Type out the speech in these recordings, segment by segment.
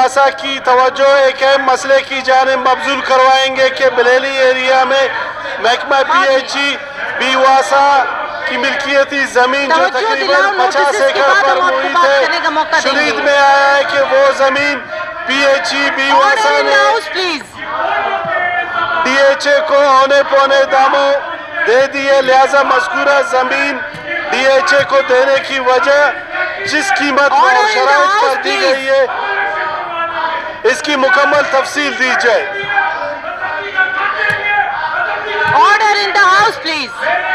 वासा की तवज्जो एक अहम मसले की जानिब मबजूल करवाएंगे कि बरेली एरिया में महकमा PHE बी वासा की मिल्कियती जमीन जो तकरीबन 50 एकड़ पर मुहित है, शुनीद में आया है कि वो जमीन PHE बी वासा ने DHA को औने पौने दामों दे दिए। लिहाजा मज़कूरा जमीन DHA को देने की वजह जिस कीमत और शराइत पर दी गई है, इसकी मुकम्मल तफसील दी जाए। Order in the house please.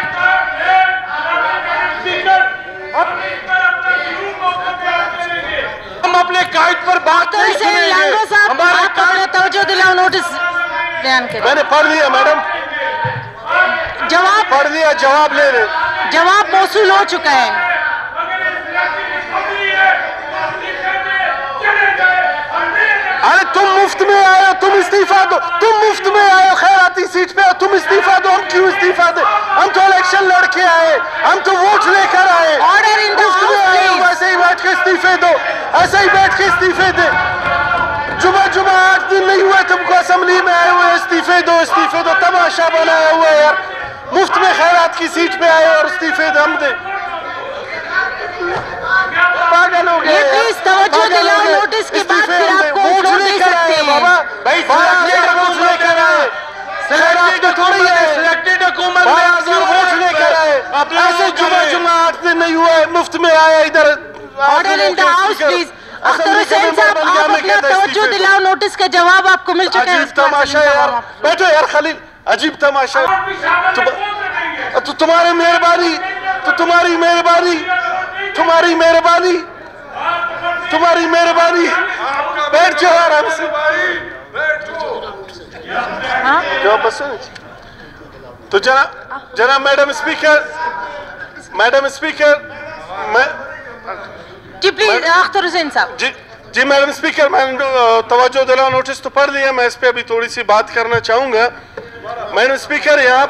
हम अपने कायद पर बात नहीं सुनेंगे। हमारा कायद तवज्जो दिलाओ, नोटिस बयान करें। मैंने पढ़ लिया मैडम, जवाब पढ़ लिया, जवाब ले रहे। जवाब मौसूल हो चुका है। अरे तुम मुफ्त में आए हो, तुम इस्तीफा दो। तुम मुफ्त में आए हो, खैराती सीट पे हो, तुम इस्तीफा दो। हम क्यों इस्तीफा दे? हम तो इलेक्शन लड़के आए, हम तो वोट लेकर आए। Order in the house please. वैसे ही बैठ के इस्तीफे दो, ऐसे ही बैठ के इस्तीफे दे। जुमा 8 दिन नहीं हुए तुमको असेंबली में आए हुए, इस्तीफे दो इस्तीफे दो। तमाशा बनाया हुआ है यार, मुफ्त में खैरात की सीट पे आए और इस्तीफे दम दे। पागल हो गए। प्लीज तवज्जो दिलाओ, नोटिस के बाद फिर आप वोट दे सकते हैं। बाबा भाई वोट लेकर आए, सिलेक्टेड थोड़ी है, सिलेक्टेड हुकूमत में वोट लेकर आए। ऐसे जुमा 8 दिन नहीं हुआ है, मुफ्त में आया इधर। Order in the house please. Akhtar Hussain साहब, आप अपना तवज्जो दिलाओ, नोटिस का जवाब आपको मिल चुका है। अजीब तमाशा यार, बैठो यार खलील, अजीब तमाशा। तो तुम्हारी मेहरबानी, तो तुम्हारी मेहरबानी, तुम्हारी मेहरबानी, तुम्हारी मेहरबानी। बैठ जाओ आराम से। जवाब बस तो जना मैडम स्पीकर, मैडम स्पीकर, मैं जी प्लीज अख्तर हुसैन साहब। जी मैडम स्पीकर, मैंने तवज्जो दिलाओ, नोटिस तो पढ़ लिया। मैं इस पे अभी थोड़ी सी बात करना चाहूंगा। मैडम स्पीकर, यहाँ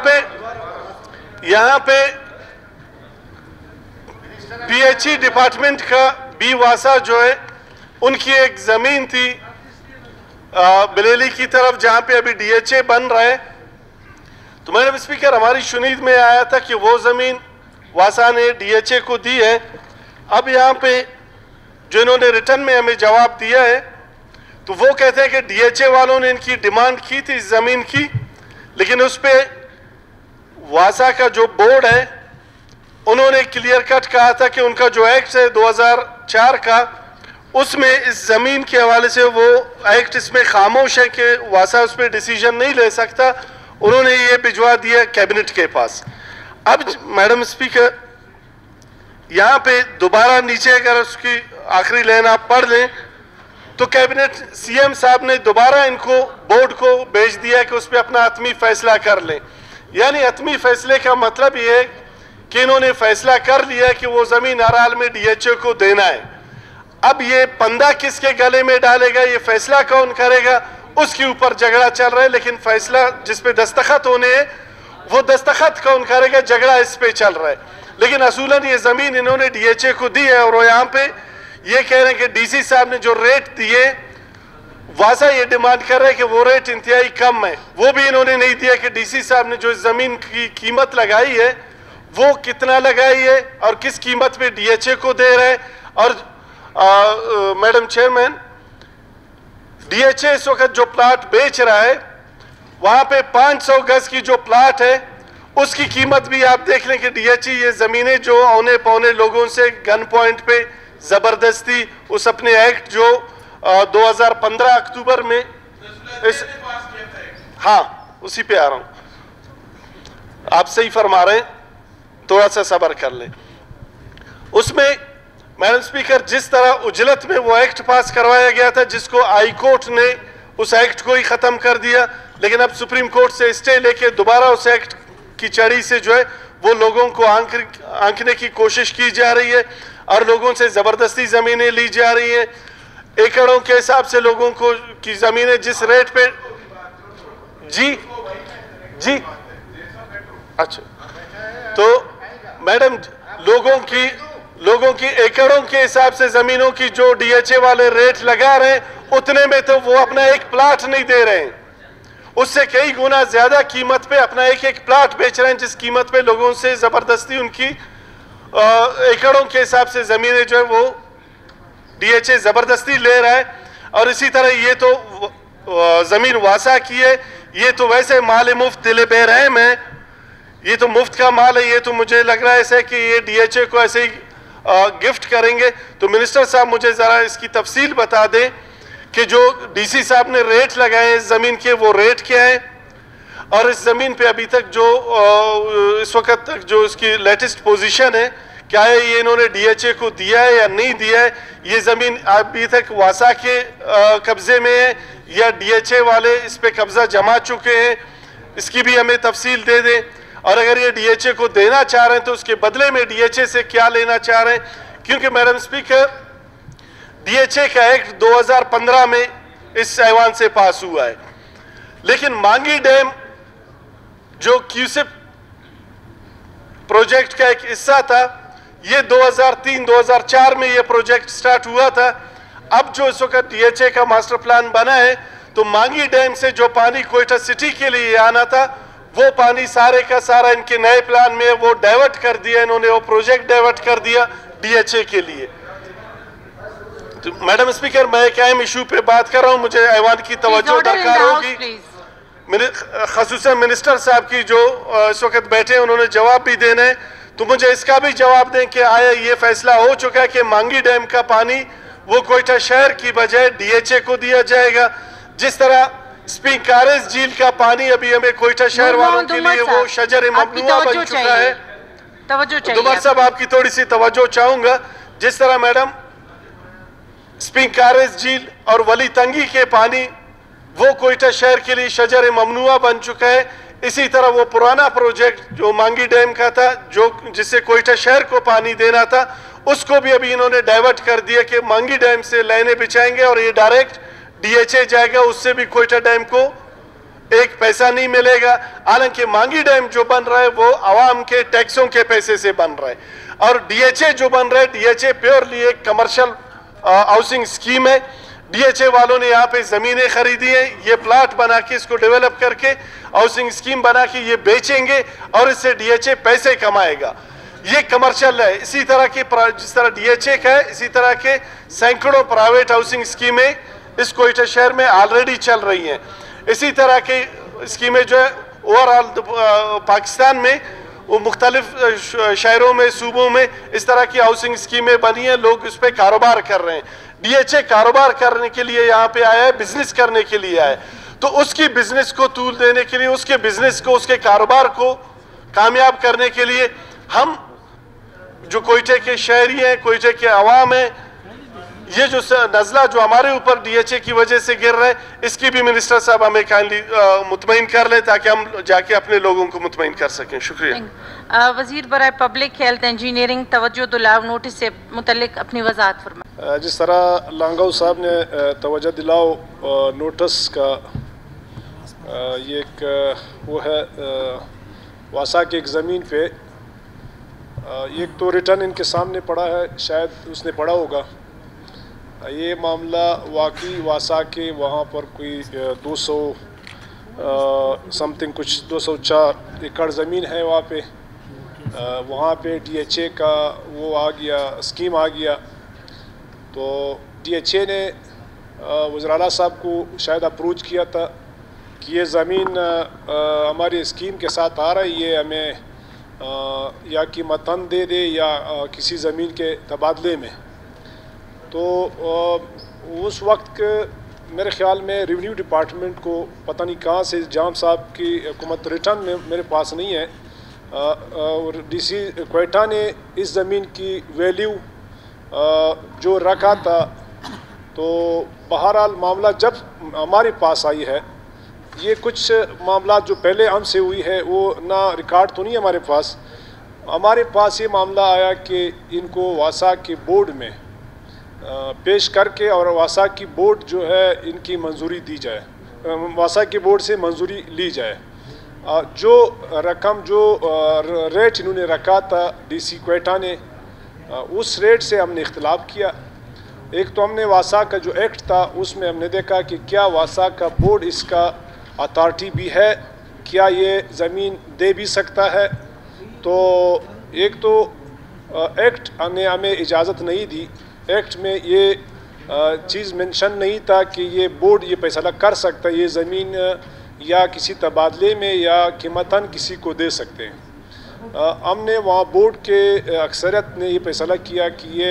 पे PHE डिपार्टमेंट का बी वासा जो है, उनकी एक जमीन थी बरेली की तरफ, जहाँ पे अभी DHA बन रहा है। तो मैडम स्पीकर, हमारी शुनीद में आया था कि वो जमीन वासा ने DHA को दी है। अब यहाँ पे जो इन्होंने रिटर्न में हमें जवाब दिया है, तो वो कहते हैं कि DHA वालों ने इनकी डिमांड की थी इस जमीन की, लेकिन उस पे वासा का जो बोर्ड है, उन्होंने क्लियर कट कहा था कि उनका जो एक्ट है 2004 का, उसमें इस जमीन के हवाले से वो एक्ट इसमें खामोश है कि वासा उस पर डिसीजन नहीं ले सकता। उन्होंने ये भिजवा दिया कैबिनेट के पास। अब मैडम स्पीकर, यहाँ पे दोबारा नीचे अगर उसकी आखिरी लाइन आप पढ़ लें, तो कैबिनेट CM साहब ने दोबारा इनको बोर्ड को भेज दिया कि उस पर अपना हतमी फैसला कर लें। यानी हतमी फैसले का मतलब ये है कि इन्होंने फैसला कर लिया कि वो जमीन हर हाल में DHA को देना है। अब ये पंदा किसके गले में डालेगा, ये फैसला कौन करेगा, उसके ऊपर झगड़ा चल रहा है। लेकिन फैसला जिस पे दस्तखत होने हैं, वो दस्तखत कौन करेगा, झगड़ा इस पे चल रहा है। लेकिन असूलन ये जमीन इन्होंने DHA को दी है, और वो यहाँ पे ये कह रहे हैं कि DC साहब ने जो रेट दिए, वासा ये डिमांड कर रहे हैं कि वो रेट इंतहाई कम है। वो भी इन्होंने नहीं दिया कि DC साहब ने जो इस जमीन की कीमत लगाई है वो कितना लगाई है और किस कीमत पे DHA को दे रहे हैं। और मैडम चेयरमैन, DHA इस वक्त जो प्लाट बेच रहा है, वहां पे 500 गज की जो प्लाट है, उसकी कीमत भी आप देख लें कि DHA ये जमीनें जो औने पौने लोगों से गन पॉइंट पे जबरदस्ती उस अपने एक्ट जो 2015 अक्टूबर में हाँ उसी पे आ रहा हूं, आप सही फरमा रहे हैं, थोड़ा सा सब्र कर लें। उसमें मैडम स्पीकर, जिस तरह उजलत में वो एक्ट पास करवाया गया था, जिसको हाई कोर्ट ने उस एक्ट को ही खत्म कर दिया, लेकिन अब सुप्रीम कोर्ट से स्टे लेके दोबारा उस एक्ट की चढ़ी से जो है वो लोगों को आंकने की कोशिश की जा रही है और लोगों से जबरदस्ती जमीनें ली जा रही हैं। एकड़ों के हिसाब से लोगों को की जमीनें जिस रेट पे जी अच्छा, तो मैडम लोगों की एकड़ों के हिसाब से ज़मीनों की जो DHA वाले रेट लगा रहे हैं, उतने में तो वो अपना एक प्लाट नहीं दे रहे हैं, उससे कई गुना ज़्यादा कीमत पे अपना एक एक प्लाट बेच रहे हैं, जिस कीमत पे लोगों से ज़बरदस्ती उनकी एकड़ों के हिसाब से ज़मीनें जो है वो DHA ज़बरदस्ती ले रहा है। और इसी तरह ये तो ज़मीन वासा की है, ये तो वैसे माल मुफ्त दिले बेरहम है, ये तो मुफ्त का माल है, ये तो मुझे लग रहा है ऐसे कि ये DHA को ऐसे ही गिफ्ट करेंगे। तो मिनिस्टर साहब मुझे ज़रा इसकी तफसील बता दें कि जो DC साहब ने रेट लगाए इस ज़मीन के, वो रेट क्या है, और इस ज़मीन पे अभी तक जो इस वक्त तक जो इसकी लेटेस्ट पोजीशन है, क्या है ये इन्होंने DHA को दिया है या नहीं दिया है, ये ज़मीन अभी तक वासा के कब्ज़े में है या DHA वाले इस पे कब्ज़ा जमा चुके हैं, इसकी भी हमें तफसील दे दें। और अगर ये DHA को देना चाह रहे हैं तो उसके बदले में DHA से क्या लेना चाह रहे हैं, क्योंकि मैडम स्पीकर DHA का एक्ट 2015 में इस ऐवान से पास हुआ है, लेकिन मांगी डैम जो क्यूसिप प्रोजेक्ट का एक हिस्सा था, ये 2003-2004 में ये प्रोजेक्ट स्टार्ट हुआ था। अब जो इस वक्त DHA का मास्टर प्लान बना है, तो मांगी डैम से जो पानी कोयटा सिटी के लिए आना था, वो पानी सारे का सारा इनके नए प्लान में वो डाइवर्ट कर दिया इन्होंने, वो प्रोजेक्ट डाइवर्ट कर दिया DHA के लिए। तो मैडम स्पीकर, मैं एक अहम इशू पे बात कर रहा हूँ, मुझे ऐवान की तवज्जो दरकार होगी। ख़ुसूसन मिनिस्टर साहब की जो इस वक्त बैठे हैं, उन्होंने जवाब भी देना है, तो मुझे इसका भी जवाब दें कि आया ये फैसला हो चुका है कि मांगी डैम का पानी वो कोयटा शहर की बजाय DHA को दिया जाएगा, जिस तरह स्पिंकारेज झील का पानी अभी हमें कोयटा शहर वालों के लिए वो शजर ममनुआ बन चुका है। दुमर साहब, आपकी थोड़ी सी तवज्जो चाहूंगा। जिस तरह मैडम स्पिंकारेज झील और वली तंगी के पानी वो कोयटा शहर के लिए शजर ममनुआ बन चुका है, इसी तरह वो पुराना प्रोजेक्ट जो मांगी डैम का था, जो जिससे कोयटा शहर को पानी देना था, उसको भी अभी इन्होंने डाइवर्ट कर दिया कि मांगी डैम से लाइनें बिछाएंगे और ये डायरेक्ट DHA जाएगा, उससे भी कोयटा डैम को एक पैसा नहीं मिलेगा। हालांकि मांगी डैम जो बन रहा है वो आवाम के टैक्सों के पैसे से बन रहा है, और DHA जो बन रहा है, DHA प्योरली एक कमर्शियल हाउसिंग स्कीम है। DHA वालों ने यहाँ पे ज़मीनें खरीदी हैं, ये प्लाट बना के इसको डेवलप करके हाउसिंग स्कीम बना के ये बेचेंगे और इससे DHA पैसे कमाएगा, ये कमर्शियल है। इसी तरह की जिस तरह DHA का है, इसी तरह के सैकड़ों प्राइवेट हाउसिंग स्कीमें इस कोयटा शहर में ऑलरेडी चल रही हैं। इसी तरह की स्कीमें जो है ओवरऑल पाकिस्तान में वो मुख्तलिफ शहरों में, सूबों में इस तरह की हाउसिंग स्कीमें बनी हैं, लोग इस पर कारोबार कर रहे हैं। DHA कारोबार करने के लिए यहाँ पे आया है, बिजनेस करने के लिए आया है, तो उसकी बिजनेस को तूल देने के लिए, उसके बिजनेस को, उसके कारोबार को कामयाब करने के लिए हम जो कोयटे के शहरी हैं, कोयटे के अवाम हैं, ये जो नज़ला जो हमारे ऊपर DHA की वजह से गिर रहा है, इसकी भी मिनिस्टर साहब हमें काइंडली मुतमईन कर लें ताकि हम जाके अपने लोगों को मुतमईन कर सकें। शुक्रिया। वज़ीर बराए पब्लिक हेल्थ इंजीनियरिंग तवज्जो दिलाओ नोटिस से मुतल्लिक अपनी वजाहत फरमाएं। जिस तरह लांगाऊ साहब ने तवज्जो दिलाओ नोटिस का, ये एक वो है वासा की एक ज़मीन पे, एक तो रिटर्न इनके सामने पड़ा है, शायद उसने पढ़ा होगा। ये मामला वाकई वासा के वहाँ पर कोई 200 समथिंग कुछ 204 एकड़ ज़मीन है वहाँ पे, वहाँ पे DHA का वो आ गया, स्कीम आ गया। तो DHA ने वज़ीर साहब को शायद अप्रोच किया था कि ये ज़मीन हमारी स्कीम के साथ आ रही है, हमें या कीमतन दे दे या किसी ज़मीन के तबादले में। तो उस वक्त मेरे ख़्याल में रेवेन्यू डिपार्टमेंट को पता नहीं कहाँ से जाम साहब की हुकूमत रिटर्न में मेरे पास नहीं है, और DC कोयटा ने इस ज़मीन की वैल्यू जो रखा था, तो बहरहाल मामला जब हमारे पास आई है, ये कुछ मामला जो पहले हमसे हुई है वो ना रिकॉर्ड तो नहीं है हमारे पास ये मामला आया कि इनको वासा के बोर्ड में पेश करके और वासा की बोर्ड जो है इनकी मंजूरी दी जाए, वासा की बोर्ड से मंजूरी ली जाए। जो रकम जो रेट इन्होंने रखा था DC कोयटा ने, उस रेट से हमने इख्तिलाफ किया। एक तो हमने वासा का जो एक्ट था उसमें हमने देखा कि क्या वासा का बोर्ड इसका अथॉरिटी भी है, क्या ये ज़मीन दे भी सकता है। तो एक तो एक्ट ने हमें इजाज़त नहीं दी, एक्ट में ये चीज़ मेंशन नहीं था कि ये बोर्ड ये फैसला कर सकता है ये ज़मीन या किसी तबादले में या कीमतन किसी को दे सकते हैं। हमने वहाँ बोर्ड के अक्सरियत ने ये फैसला किया कि ये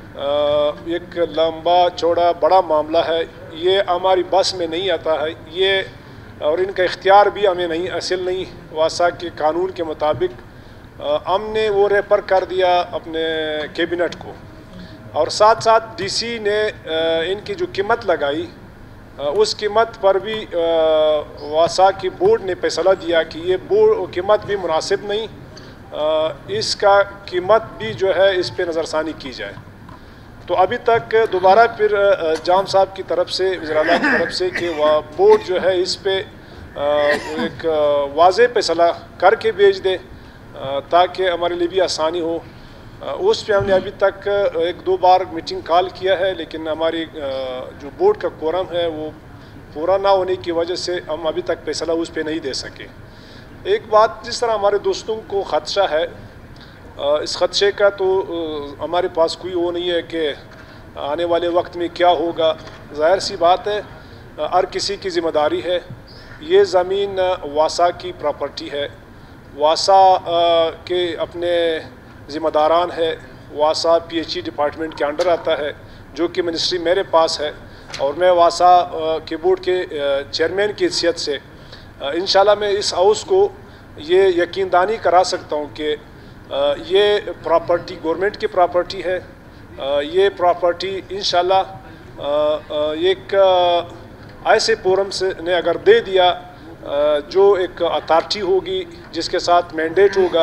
एक लंबा चौड़ा बड़ा मामला है, ये हमारी बस में नहीं आता है ये, और इनका इख्तियार भी हमें नहीं हासिल नहीं वासा के कानून के मुताबिक। हमने वो रेफर कर दिया अपने कैबिनेट को, और साथ साथ डीसी ने इनकी जो कीमत लगाई उस कीमत पर भी वासा की बोर्ड ने फैसला दिया कि ये बोर्ड कीमत भी मुनासिब नहीं, इसका कीमत भी जो है इस पे नज़रसानी की जाए। तो अभी तक दोबारा फिर जाम साहब की तरफ से वज़ीर-ए-आला की तरफ से कि वह बोर्ड जो है इस पे एक वाज़े फैसला करके भेज दे ताकि हमारे लिए भी आसानी हो। उस पे हमने अभी तक एक दो बार मीटिंग कॉल किया है, लेकिन हमारी जो बोर्ड का कोरम है वो पूरा ना होने की वजह से हम अभी तक फैसला उस पे नहीं दे सके। एक बात, जिस तरह हमारे दोस्तों को ख़दशा है, इस ख़दशे का तो हमारे पास कोई वो नहीं है कि आने वाले वक्त में क्या होगा। ज़ाहिर सी बात है, हर किसी की ज़िम्मेदारी है। ये ज़मीन वासा की प्रॉपर्टी है, वासा के अपने ज़िम्मेदारान है। वासा PHE डिपार्टमेंट के अंडर आता है, जो कि मिनिस्ट्री मेरे पास है, और मैं वासा के बोर्ड के चेयरमैन की हैसियत से इंशाल्लाह मैं इस हाउस को ये यकीनदानी करा सकता हूँ कि ये प्रॉपर्टी गवर्नमेंट की प्रॉपर्टी है। ये प्रॉपर्टी इंशाल्लाह एक ऐसे फोरम से ने अगर दे दिया जो एक अथॉरिटी होगी जिसके साथ मैंडेट होगा,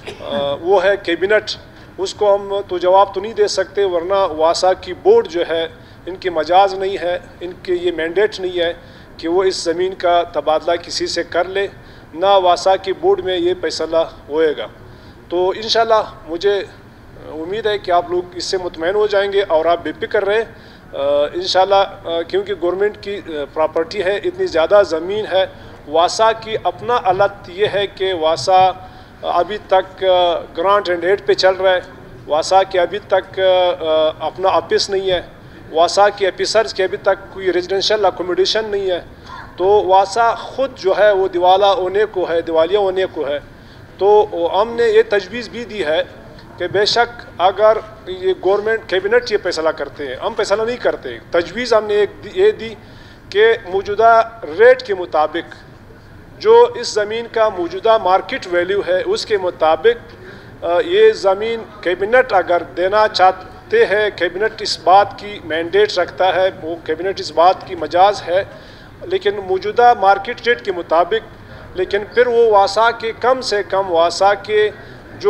वो है कैबिनेट, उसको हम तो जवाब तो नहीं दे सकते, वरना वासा की बोर्ड जो है इनकी मजाज नहीं है, इनके ये मैंडेट नहीं है कि वो इस ज़मीन का तबादला किसी से कर ले, ना वासा की बोर्ड में ये फैसला होएगा। तो इंशाल्लाह मुझे उम्मीद है कि आप लोग इससे मुतमईन हो जाएंगे और आप बेफिक्र रहें इंशाल्लाह, क्योंकि गवर्नमेंट की प्रॉपर्टी है, इतनी ज़्यादा ज़मीन है। वासा की अपना हालत ये है कि वासा अभी तक ग्रांट एंड एड पे चल रहा है, वासा के अभी तक अपना ऑफिस नहीं है, वासा के ऑफिसर्स के अभी तक कोई रेजिडेंशियल अकोमोडेशन नहीं है। तो वासा ख़ुद जो है वो दिवालिया होने को है। तो हमने ये तजवीज़ भी दी है कि बेशक अगर ये गवर्नमेंट कैबिनेट ये फैसला करते हैं, हम फैसला नहीं करते, तजवीज़ हमने ये दी कि मौजूदा रेट के मुताबिक जो इस ज़मीन का मौजूदा मार्केट वैल्यू है उसके मुताबिक ये ज़मीन कैबिनेट अगर देना चाहते हैं, कैबिनेट इस बात की मैंडेट रखता है, वो कैबिनेट इस बात की मजाज है, लेकिन मौजूदा मार्केट रेट के मुताबिक, लेकिन फिर वो वासा के कम से कम वासा के जो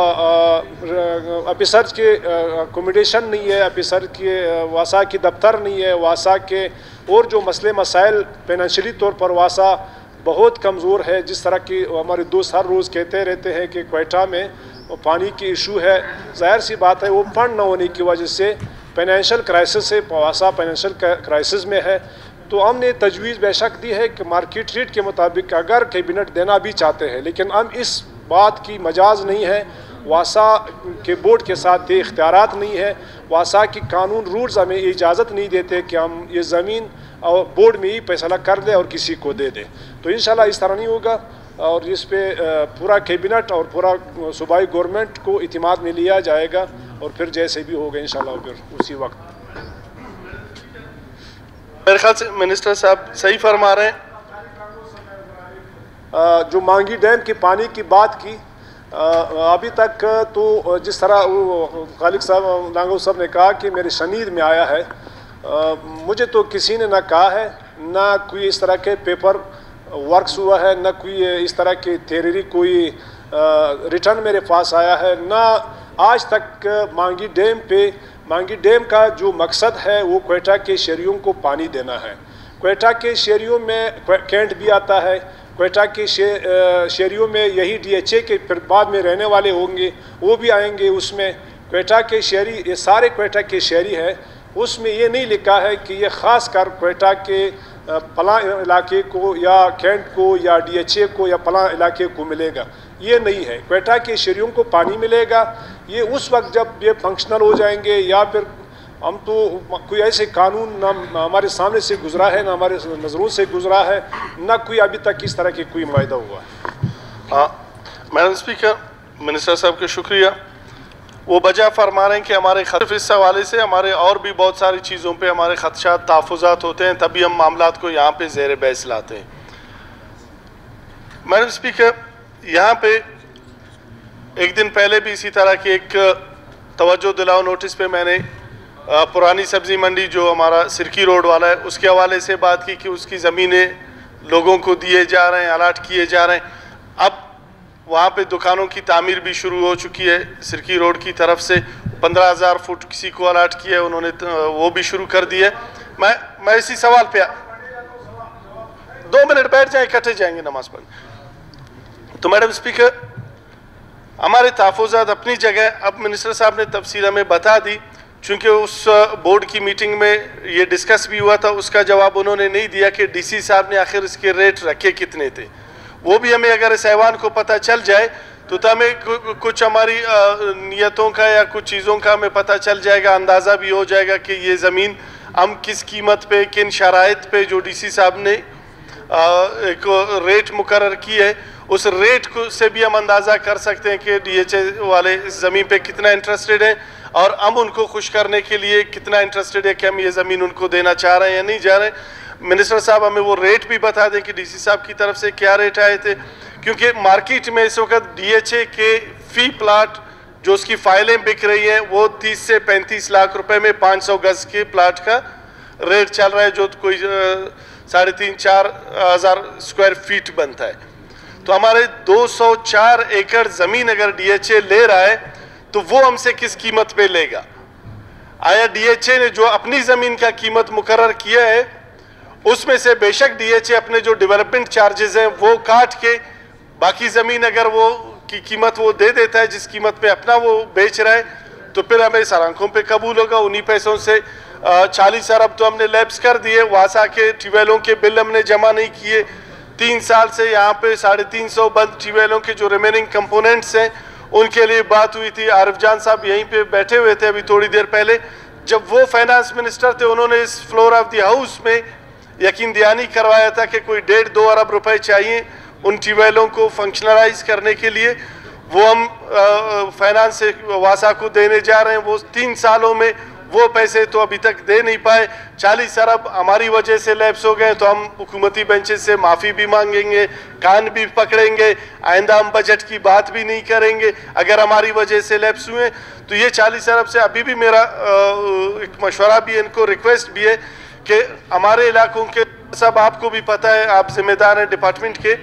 ऑफिसर्स के अकोमोडेशन नहीं है, ऑफिसर के वासा की दफ्तर नहीं है, वासा के और जो मसले मसाइल फाइनेंशियली तौर पर वासा बहुत कमज़ोर है। जिस तरह की हमारे दोस्त हर रोज़ कहते रहते हैं कि क्वेटा में पानी की इशू है, ज़ाहिर सी बात है वो फंड न होने की वजह से फाइनेंशियल क्राइसिस है, वासा फाइनेंशियल क्राइसिस में है। तो हमने तजवीज़ बेशक दी है कि मार्केट रेट के मुताबिक अगर कैबिनेट देना भी चाहते हैं, लेकिन हम इस बात की मजाज नहीं है, वासा के बोर्ड के साथ ये इख्तियारात नहीं है, वासा की कानून रूल्स हमें इजाज़त नहीं देते कि हम ये ज़मीन और बोर्ड में ही फैसला कर दे और किसी को दे दे। तो इंशाल्लाह इस तरह नहीं होगा, और इस पे पूरा कैबिनेट और पूरा सूबाई गवर्नमेंट को इतिमाद में लिया जाएगा, और फिर जैसे भी होगा इंशाल्लाह फिर उसी वक्त। मेरे ख्याल से मिनिस्टर साहब सही फरमा रहे हैं। जो मांगी डैम के पानी की बात की, अभी तक तो जिस तरह खालिक साहब नांगो साहब ने कहा कि मेरे शनीद में आया है, मुझे तो किसी ने ना कहा है, ना कोई इस तरह के पेपर वर्क्स हुआ है, ना कोई इस तरह की तहरीरी कोई रिटर्न मेरे पास आया है, ना आज तक मांगी डैम का जो मकसद है वो क्वेटा के शहरियों को पानी देना है। क्वेटा के शहरियों में कैंट भी आता है, क्वेटा के शहरियों में यही DHA के फिर बाद में रहने वाले होंगे वो भी आएंगे उसमें। क्वेटा के शहरी, ये सारे क्वेटा के शहरी हैं, उसमें ये नहीं लिखा है कि ये ख़ास कर क्वेटा के फलां इलाके को या कैंट को या DHA को या फलां इलाके को मिलेगा, ये नहीं है। क्वेटा के शहरियों को पानी मिलेगा, ये उस वक्त जब ये फंक्शनल हो जाएंगे, या फिर हम तो कोई ऐसे कानून ना हमारे सामने से गुजरा है, ना हमारे नज़रों से गुजरा है, ना कोई अभी तक इस तरह की कोई मुआहदा हुआ है। मैडम स्पीकर, मिनिस्टर साहब का शुक्रिया। वो वजह फरमा रहे हैं कि हमारे खतरे इस हवाले से हमारे और भी बहुत सारी चीज़ों पे हमारे खदशात तहफ़्फ़ुज़ात होते हैं, तभी हम मामलात को यहाँ पे ज़ेर बहस लाते हैं। मैडम स्पीकर, यहाँ पे एक दिन पहले भी इसी तरह की एक तवज्जो दिलाओ नोटिस पे मैंने पुरानी सब्ज़ी मंडी जो हमारा सिरकी रोड वाला है उसके हवाले से बात की कि उसकी ज़मीनें लोगों को दिए जा रहे हैं, अलाट किए जा रहे हैं। अब वहाँ पे दुकानों की तामीर भी शुरू हो चुकी है। सिरकी रोड की तरफ से 15,000 फुट किसी को अलाट किया है, उन्होंने वो भी शुरू कर दिया है। मैं इसी सवाल पे 2 मिनट बैठ जाए, इकट्ठे जाएंगे नमाज पढ़ने। तो मैडम स्पीकर, हमारे तहफ़्फ़ुज़ात अपनी जगह, अब मिनिस्टर साहब ने तफसील हमें बता दी, चूँकि उस बोर्ड की मीटिंग में ये डिस्कस भी हुआ था, उसका जवाब उन्होंने नहीं दिया कि DC साहब ने आखिर इसके रेट रखे कितने थे। वो भी हमें अगर इस ऐवान को पता चल जाए तो हमें कुछ हमारी नियतों का या कुछ चीज़ों का हमें पता चल जाएगा, अंदाज़ा भी हो जाएगा कि ये ज़मीन हम किस कीमत पे, किन शराइत पे जो DC साहब ने एक रेट मुकर्रर की है, उस रेट को से भी हम अंदाज़ा कर सकते हैं कि DHA वाले इस ज़मीन पे कितना इंटरेस्टेड है और हम उनको खुश करने के लिए कितना इंटरेस्टेड है कि हम ये ज़मीन उनको देना चाह रहे हैं या नहीं जा रहे हैं। मिनिस्टर साहब हमें वो रेट भी बता दें कि DC साहब की तरफ से क्या रेट आए थे, क्योंकि मार्केट में इस वक्त DHA के फ़ी प्लाट जो उसकी फाइलें बिक रही हैं वो 30 से 35 लाख रुपए में 500 गज के प्लाट का रेट चल रहा है, जो कोई 3,500-4 हज़ार स्क्वायर फीट बनता है। तो हमारे 204 एकड़ ज़मीन अगर DHA ले रहा है तो वो हमसे किस कीमत पे लेगा? आया DHA ने जो अपनी ज़मीन का कीमत मुकर्रर किया है उसमें से बेशक DHA अपने जो डेवलपमेंट चार्जेस हैं वो काट के बाकी ज़मीन अगर वो की कीमत वो दे देता है जिस कीमत पे अपना वो बेच रहा है, तो फिर हमें सर आंखों पे कबूल होगा। उन्हीं पैसों से 40 अरब तो हमने लैप्स कर दिए, वासा के ट्यूबवेलों के बिल हमने जमा नहीं किए। 3 साल से यहाँ पे 350 बंद ट्यूबवेलों के जो रिमेनिंग कंपोनेंट्स हैं उनके लिए बात हुई थी। आरिफ जान साहब यहीं पे बैठे हुए थे अभी थोड़ी देर पहले, जब वो फाइनेंस मिनिस्टर थे उन्होंने इस फ्लोर ऑफ द हाउस में यकीन दयानी करवाया था कि कोई 1.5-2 अरब रुपए चाहिए उन ट्यूबवेलों को फंक्शनलाइज करने के लिए। वो हम फाइनेंस से वासा को देने जा रहे हैं। वो 3 सालों में वो पैसे तो अभी तक दे नहीं पाए। 40 अरब हमारी वजह से लैप्स हो गए, तो हम हुकूमती बेंचेस से माफ़ी भी मांगेंगे, कान भी पकड़ेंगे, आइंदा हम बजट की बात भी नहीं करेंगे अगर हमारी वजह से लैप्स हुए। तो ये 40 अरब से अभी भी मेरा एक मशवरा भी है, इनको रिक्वेस्ट भी है कि हमारे इलाकों के सब, आपको भी पता है, आप जिम्मेदार हैं डिपार्टमेंट के,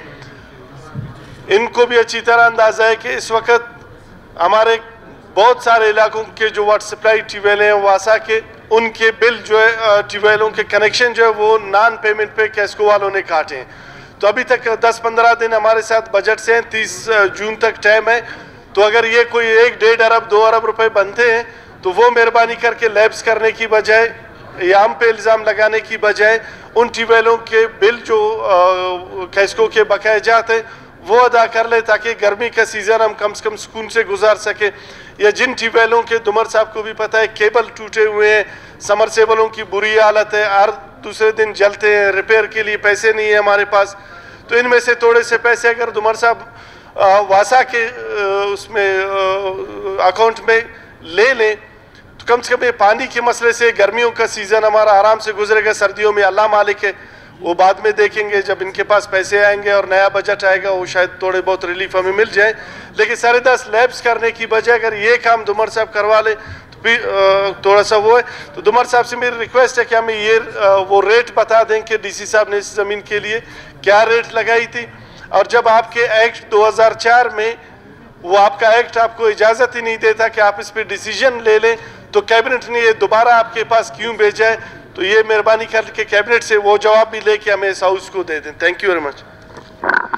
इनको भी अच्छी तरह अंदाज़ा है कि इस वक्त हमारे बहुत सारे इलाकों के जो वाटर सप्लाई ट्यूबवेल हैं वासा के, उनके बिल जो है ट्यूबवेलों के कनेक्शन जो है वो नॉन पेमेंट पे कैस्को वालों ने काटे हैं। तो अभी तक 10-15 दिन हमारे साथ बजट से हैं, 30 जून तक टाइम है। तो अगर ये कोई 1-1.5 अरब 2 अरब रुपए बनते हैं तो वो मेहरबानी करके लैब्स करने की बजाय या हम पे इल्ज़ाम लगाने की बजाय उन ट्यूबवेलों के बिल जो कैस्को के बकाए जाते हैं वो अदा कर ले, ताकि गर्मी का सीज़न हम कम से कम सुकून से गुजार सके। या जिन ट्यूबवेलों के दुमर साहब को भी पता है केबल टूटे हुए हैं, समरसेबलों की बुरी हालत है, हर दूसरे दिन जलते हैं, रिपेयर के लिए पैसे नहीं है हमारे पास। तो इनमें से थोड़े से पैसे अगर दुमर साहब वासा के उसमें अकाउंट में ले लें तो कम से कम ये पानी के मसले से गर्मियों का सीज़न हमारा आराम से गुजरेगा। सर्दियों में अल्लाह मालिक है, वो बाद में देखेंगे जब इनके पास पैसे आएंगे और नया बजट आएगा, वो शायद थोड़े बहुत रिलीफ हमें मिल जाए। लेकिन 10.5 लैब्स करने की बजाय अगर ये काम दुमर साहब करवा ले तो भी थोड़ा सा वो है। तो दुमर साहब से मेरी रिक्वेस्ट है कि हमें ये वो रेट बता दें कि DC साहब ने इस ज़मीन के लिए क्या रेट लगाई थी। और जब आपके एक्ट 2004 में वो आपका एक्ट आपको इजाज़त ही नहीं देता कि आप इस पर डिसीजन ले लें, तो कैबिनेट ने ये दोबारा आपके पास क्यों भेजा है? तो ये मेहरबानी करके कैबिनेट से वो जवाब भी लेके हमें इस हाउस को दे दें। Thank you very much.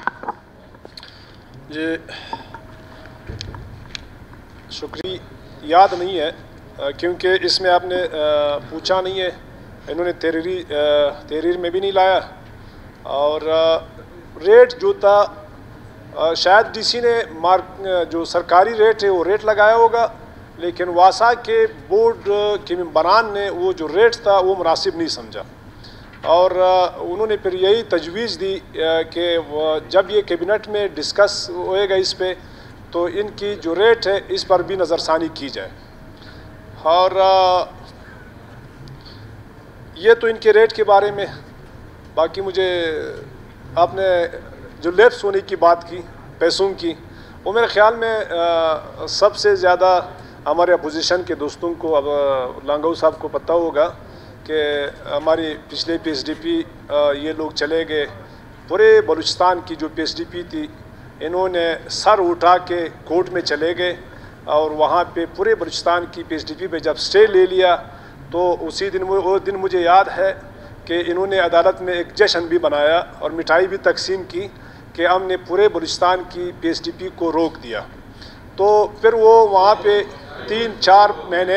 जी शुक्रिया। याद नहीं है, क्योंकि इसमें आपने पूछा नहीं है, इन्होंने तहरीर में भी नहीं लाया। और रेट जो था शायद डीसी ने जो सरकारी रेट है वो रेट लगाया होगा, लेकिन वासा के बोर्ड के मेंबरान ने वो जो रेट था वो मुनासिब नहीं समझा, और उन्होंने फिर यही तजवीज़ दी कि जब ये कैबिनेट में डिस्कस होएगा इस पे, तो इनकी जो रेट है इस पर भी नज़रसानी की जाए। और ये तो इनके रेट के बारे में। बाकी मुझे आपने जो लैप्स होने की बात की पैसों की, वो मेरे ख़्याल में सबसे ज़्यादा हमारे अपोजिशन के दोस्तों को, अब लांगो साहब को पता होगा कि हमारी पिछले PSDP ये लोग चले गए, पूरे बलूचिस्तान की जो PSDP थी इन्होंने सर उठा के कोर्ट में चले गए, और वहाँ पे पूरे बलूचिस्तान की PSDP पे जब स्टे ले लिया तो उसी दिन वो दिन मुझे याद है कि इन्होंने अदालत में एक जश्न भी बनाया और मिठाई भी तकसीम की कि हमने पूरे बलूचिस्तान की PSDP को रोक दिया। तो फिर वो वहाँ पे 3-4 महीने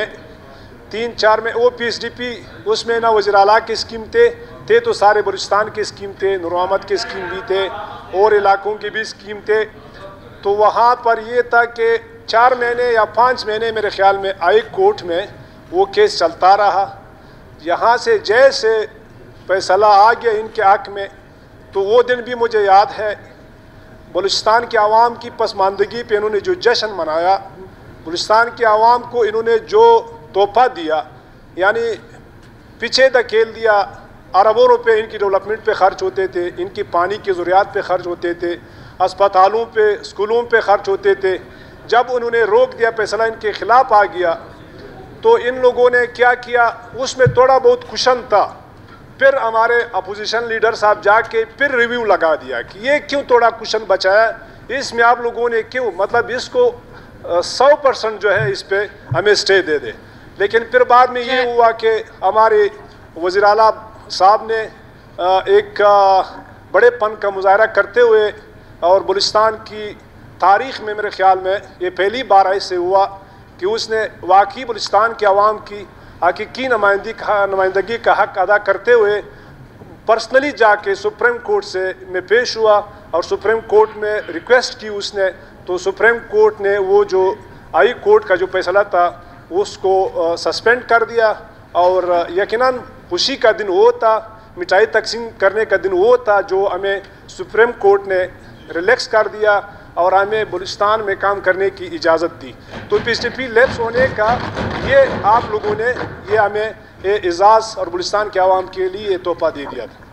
वो PSDP, उसमें ना वज़ीर आला की स्कीम थे तो सारे बलूचिस्तान के स्कीम थे, नूर मोहम्मद के स्कीम भी थे और इलाकों के भी स्कीम थे। तो वहाँ पर ये था कि 4 महीने या 5 महीने मेरे ख़्याल में हाई कोर्ट में वो केस चलता रहा। यहाँ से जैसे फैसला आ गया इनके हक़ में, तो वो दिन भी मुझे याद है, बलूचिस्तान के आवाम की पसमानदगी पे इन्होंने जो जश्न मनाया, बलूचिस्तान के आवाम को इन्होंने जो तोहफा दिया, यानी पीछे धकेल दिया। अरबों रुपए इनकी डेवलपमेंट पे ख़र्च होते थे, इनकी पानी की ज़रूरियात पे ख़र्च होते थे, अस्पतालों पे, स्कूलों पे ख़र्च होते थे। जब उन्होंने रोक दिया, फैसला इनके ख़िलाफ़ आ गया, तो इन लोगों ने क्या किया, उसमें थोड़ा बहुत कुशन था। फिर हमारे अपोजिशन लीडर साहब जाके फिर रिव्यू लगा दिया कि ये क्यों थोड़ा कुशन बचाया, इसमें आप लोगों ने क्यों, मतलब इसको 100% जो है इस पे हमें स्टे दे दे। लेकिन फिर बाद में ये हुआ कि हमारे वज़ीर आला साहब ने एक बड़ेपन का मुजाहरा करते हुए, और बलूचिस्तान की तारीख़ में मेरे ख़्याल में ये पहली बार ऐसे हुआ कि उसने वाकई बलूचिस्तान के अवाम की हकीकी नुमाइंदगी का हक़ अदा करते हुए पर्सनली जाके सुप्रीम कोर्ट से में पेश हुआ और सुप्रीम कोर्ट में रिक्वेस्ट की उसने। तो सुप्रीम कोर्ट ने वो जो हाई कोर्ट का जो फैसला था उसको सस्पेंड कर दिया, और यकीनन खुशी का दिन वो था, मिठाई तकसीम करने का दिन वो था जो हमें सुप्रीम कोर्ट ने रिलैक्स कर दिया और हमें बलूचिस्तान में काम करने की इजाज़त दी। तो PSDP लैप्स होने का ये आप लोगों ने ये हमें एजाज़ और बलूचिस्तान के आवाम के लिए तोहफा दे दिया था।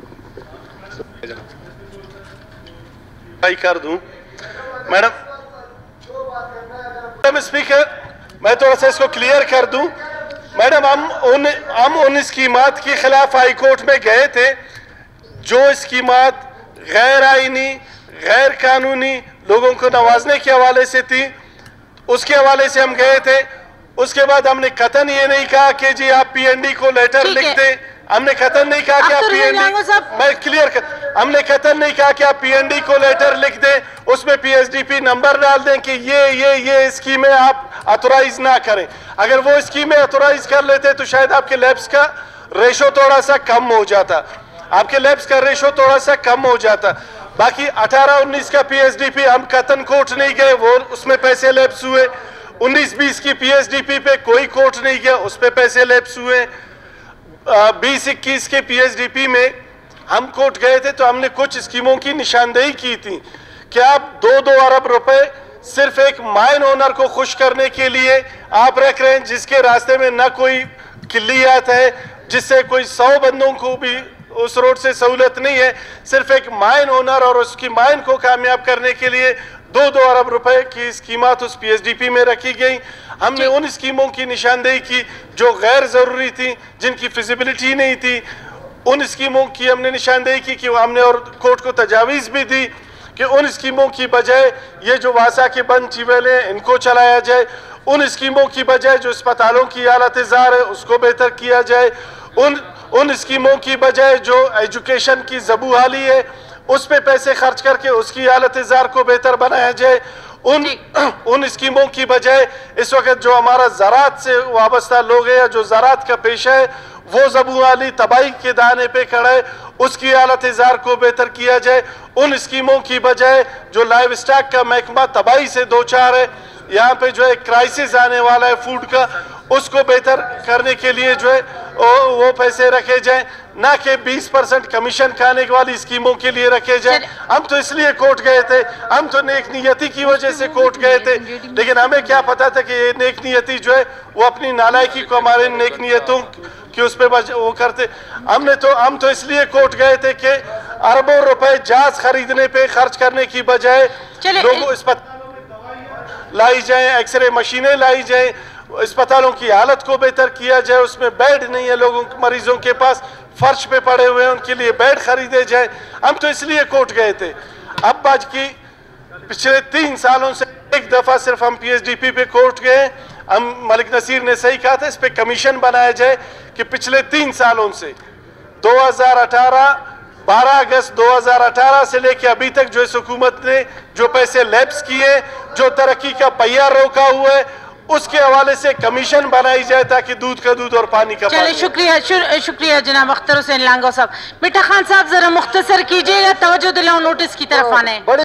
कर दूं मैडम स्पीकर, मैं थोड़ा सा इसको क्लियर कर दूं। मैडम हम उन स्कीमात के खिलाफ हाई कोर्ट में गए थे जो स्कीमात गैर आईनी, गैर कानूनी, लोगों को नवाजने के हवाले से थी, उसके हवाले से हम गए थे। उसके बाद हमने कतन ये नहीं कहा कि जी आप PND को लेटर लिख दें, हमने कतन नहीं कहा कि आप PND, मैं क्लियर कर, हमने कतन नहीं कहा कि आप PND को लेटर लिख दें, उसमें PSDP नंबर डाल दें कि ये स्कीमें आप ऑथोराइज ना करें। अगर वो स्कीमें ऑथोराइज कर लेते तो शायद आपके लैब्स का रेशो थोड़ा सा कम हो जाता, आपके लैब्स का रेशो थोड़ा सा कम हो जाता। बाकी 18-19 का PSDP हम कतन कोर्ट नहीं गए, वो उसमें पैसे लैप्स हुए। 19-20 की PSDP पे कोई कोर्ट नहीं गया, उस पे पैसे लैप्स हुए। 20-21 के PSDP में हम कोर्ट गए थे तो हमने कुछ स्कीमों की निशानदेही की थी कि आप 2-2 अरब रुपए सिर्फ एक माइन ओनर को खुश करने के लिए आप रख रहे हैं, जिसके रास्ते में ना कोई किल्लियात है, जिससे कोई 100 बंदों को भी उस रोड से सहूलत नहीं है। सिर्फ एक माइन ओनर और उसकी माइन को कामयाब करने के लिए 2-2 अरब रुपए की स्कीमात उस PSDP में रखी गई। हमने उन स्कीमों की निशानदेही की जो गैर ज़रूरी थी, जिनकी फिजिबिलिटी नहीं थी, उन स्कीमों की हमने निशानदेही की कि हमने और कोर्ट को तजावीज़ भी दी कि उन स्कीमों की बजाय ये जो वासा के बंद ट्यूबवेल हैं इनको चलाया जाए, उन स्कीमों की बजाय जो अस्पतालों की हालत ज़ार है उसको बेहतर किया जाए, उन स्कीमों की बजाय जो एजुकेशन की ज़बूहाली है उस पे पैसे खर्च करके उसकी हालत ज़ार को बेहतर बनाया जाए, उन स्कीमों की बजाय इस वक्त जो हमारा ज़राअत से वाबस्ता लोग है या जो ज़राअत का पेशा है वो ज़बूं आली तबाही के दाने पे खड़ा है, उसकी हालत इज़ार को बेहतर किया जाए। उन स्कीमों की बजाय जो लाइव स्टॉक का महकमा तबाही से दो चार है, यहाँ पे जो है क्राइसिस आने वाला है फूड का, उसको बेहतर करने के लिए जो है वो पैसे रखे जाएं, ना कि 20% कमीशन खाने वाली स्कीमों के लिए रखे जाएं। हम तो इसलिए कोर्ट गए थे, हम तो नेक नियति की वजह से कोर्ट गए थे, लेकिन हमें क्या पता था कि ये नेक नियति जो है वो अपनी नालायकी को हमारे नेक नियतों कि उस पर वो करते। हम तो इसलिए कोर्ट गए थे कि अरबों रुपए जहाज खरीदने पे खर्च करने की बजाय लोगों अस्पताल लाई जाए, एक्सरे मशीनें लाई जाए, अस्पतालों की हालत को बेहतर किया जाए, उसमें बेड नहीं है लोगों मरीजों के पास, फर्श पे पड़े हुए हैं, उनके लिए बेड खरीदे जाए। हम तो इसलिए कोर्ट गए थे। अब आज की पिछले 3 सालों से एक दफा सिर्फ हम PSDP पे कोर्ट गए। हम मलिक नसीर ने सही कहा था, इस पे कमीशन बनाया जाए कि पिछले 3 सालों से 12 अगस्त 2018 से लेकर अभी तक जो इस हुकूमत ने जो पैसे लैप्स किए, जो तरक्की का पहिया रोका हुआ है, उसके हवाले से कमीशन बनाई जाए ताकि दूध का दूध और पानी का पानी। चलिए शुक्रिया जनाब अख्तर हुसैन लांगो साहब। मिठा खान साहब जरा मुख्तसर कीजिएगा, तवज्जो दिलाओ नोटिस की तरफ आने।